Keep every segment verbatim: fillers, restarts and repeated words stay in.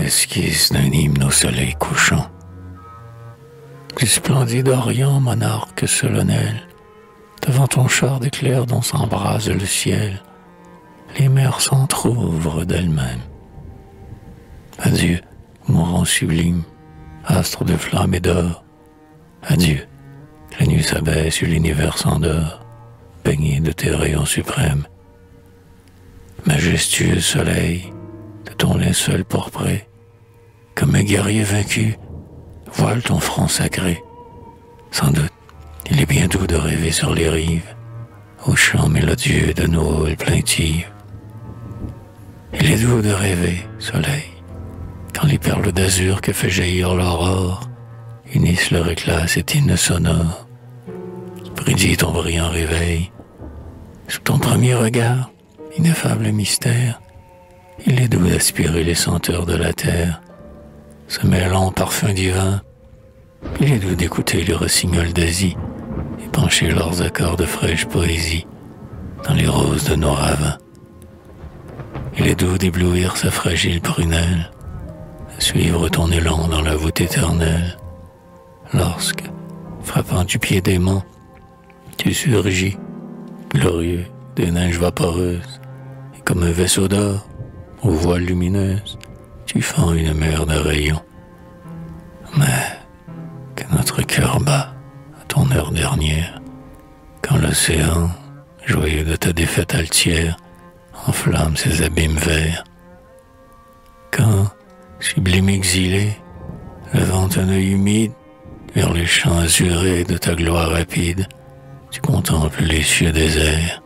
l'esquisse d'un hymne au soleil couchant. Du splendide Orient, monarque solennel, devant ton char d'éclairs dont s'embrase le ciel, les mers s'entr'ouvrent d'elles-mêmes. Adieu, mourant sublime, astre de flamme et d'or. Adieu, la nuit s'abaisse et l'univers s'endort, baigné de tes rayons suprêmes. Majestueux soleil, de ton linceul pourpré, comme un guerrier vaincu, voile ton front sacré. Sans doute, il est bien doux de rêver sur les rives, au chant mélodieux de nos haules plaintives. Il est doux de rêver, soleil, quand les perles d'azur que fait jaillir l'aurore unissent leur éclat à cet hymne sonore. Brille ton brillant réveil, sous ton premier regard, ineffable mystère, il est doux d'aspirer les senteurs de la terre, se mêlant au parfum divin. Il est doux d'écouter les rossignols d'Asie et pencher leurs accords de fraîche poésie dans les roses de nos ravins. Il est doux d'éblouir sa fragile prunelle, de suivre ton élan dans la voûte éternelle, lorsque, frappant du pied d'aimant, tu surgis, glorieux des neiges vaporeuses, et comme un vaisseau d'or, aux voiles lumineuses, tu fends une mer de rayons. Mais que notre cœur bat à ton heure dernière, quand l'océan, joyeux de ta défaite altière, enflamme ses abîmes verts. Quand, sublime exilé, levant un œil humide vers les champs azurés de ta gloire rapide, tu contemples les cieux déserts.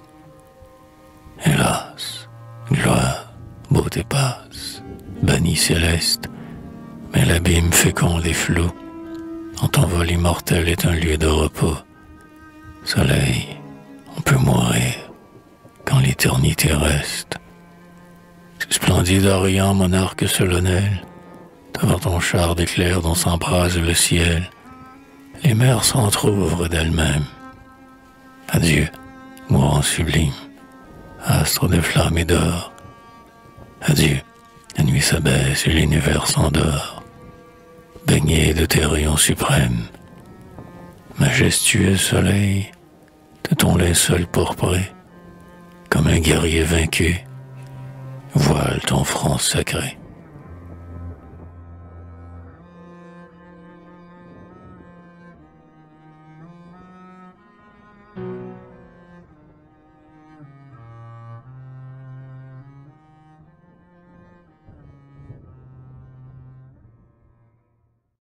Hélas, gloire, beauté passe, bannie céleste, mais l'abîme fécond des flots, en ton vol immortel est un lieu de repos. Soleil, on peut mourir quand l'éternité reste. Splendide Orient, monarque solennel, devant ton char d'éclairs dont s'embrase le ciel, les mers s'entr'ouvrent d'elles-mêmes. Adieu, mourant sublime, astre de flamme et d'or. Adieu, la nuit s'abaisse et l'univers s'endort, baigné de tes rayons suprêmes. Majestueux soleil, de ton linceul pourpré, comme un guerrier vaincu, voile ton front sacré.